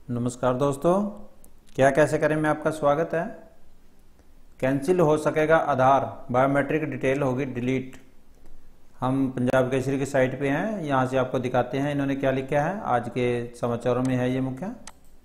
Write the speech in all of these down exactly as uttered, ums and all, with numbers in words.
नमस्कार दोस्तों, क्या कैसे करें में आपका स्वागत है। कैंसिल हो सकेगा आधार, बायोमेट्रिक डिटेल होगी डिलीट। हम पंजाब केसरी की साइट पे हैं, यहाँ से आपको दिखाते हैं इन्होंने क्या लिखा है। आज के समाचारों में है ये मुख्य।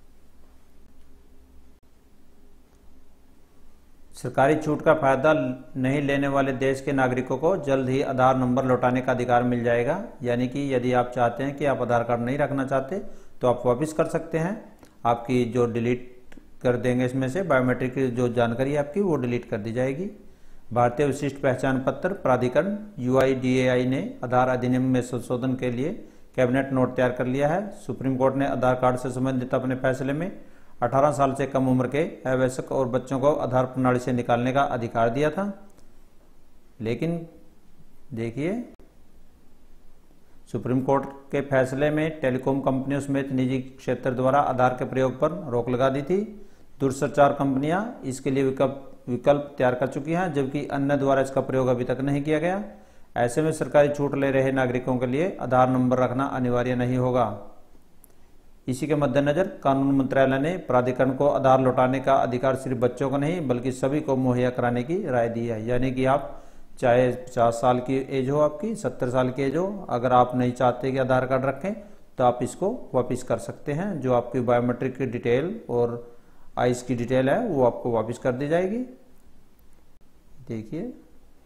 सरकारी छूट का फायदा नहीं लेने वाले देश के नागरिकों को जल्द ही आधार नंबर लौटाने का अधिकार मिल जाएगा। यानी कि यदि आप चाहते हैं कि आप आधार कार्ड नहीं रखना चाहते तो आप वापस कर सकते हैं। आपकी जो डिलीट कर देंगे इसमें से बायोमेट्रिक की जो जानकारी है आपकी वो डिलीट कर दी जाएगी। भारतीय विशिष्ट पहचान पत्र प्राधिकरण you I D A I ने आधार अधिनियम में संशोधन के लिए कैबिनेट नोट तैयार कर लिया है। सुप्रीम कोर्ट ने आधार कार्ड से संबंधित अपने फैसले में अठारह साल से कम उम्र के अवयस्क और बच्चों को आधार प्रणाली से निकालने का अधिकार दिया था। लेकिन देखिए, सुप्रीम कोर्ट के फैसले में टेलीकॉम कंपनियों समेत निजी क्षेत्र द्वारा आधार के प्रयोग पर रोक लगा दी थी। दूरसंचार कंपनियां इसके लिए विकल्प विकल्प तैयार कर चुकी हैं, जबकि अन्य द्वारा इसका प्रयोग अभी तक नहीं किया गया। ऐसे में सरकारी छूट ले रहे नागरिकों के लिए आधार नंबर रखना अनिवार्य नहीं होगा। इसी के मद्देनजर कानून मंत्रालय ने प्राधिकरण को आधार लौटाने का अधिकार सिर्फ बच्चों को नहीं बल्कि सभी को मुहैया कराने की राय दी है। यानी कि आप चाहे पचास साल की एज हो, आपकी सत्तर साल की एज हो, अगर आप नहीं चाहते कि आधार कार्ड रखें तो आप इसको वापस कर सकते हैं। जो आपकी बायोमेट्रिक की डिटेल और आइस की डिटेल है वो आपको वापस कर दी जाएगी। देखिए,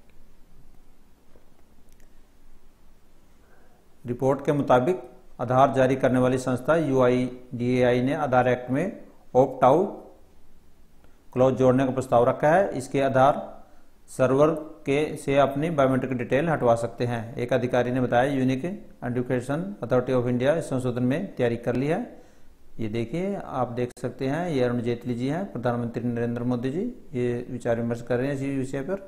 रिपोर्ट के मुताबिक आधार जारी करने वाली संस्था you I D A I ने आधार एक्ट में ऑप्ट आउट क्लॉज जोड़ने का प्रस्ताव रखा है। इसके आधार सर्वर के से अपनी बायोमेट्रिक डिटेल हटवा सकते हैं। एक अधिकारी ने बताया unique identification authority of India इस संशोधन में तैयारी कर ली है। ये देखिए, आप देख सकते हैं, ये अरुण जेटली जी हैं, प्रधानमंत्री नरेंद्र मोदी जी, ये विचार विमर्श कर रहे हैं इसी विषय पर।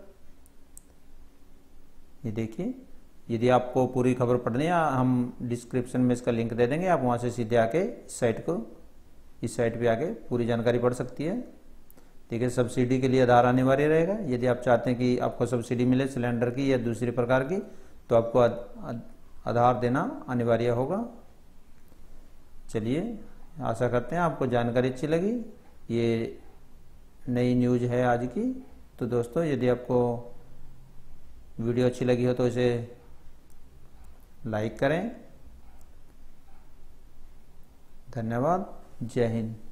ये देखिए, यदि आपको पूरी खबर पढ़नी है हम डिस्क्रिप्शन में इसका लिंक दे देंगे, आप वहां से सीधे आके इस साइट को इस साइट पे आके पूरी जानकारी पढ़ सकती है। देखिए, सब्सिडी के लिए आधार अनिवार्य रहेगा। यदि आप चाहते हैं कि आपको सब्सिडी मिले सिलेंडर की या दूसरी प्रकार की तो आपको आधार देना अनिवार्य होगा। चलिए, आशा करते हैं आपको जानकारी अच्छी लगी। ये नई न्यूज है आज की। तो दोस्तों, यदि आपको वीडियो अच्छी लगी हो तो इसे लाइक करें। धन्यवाद। जय हिंद।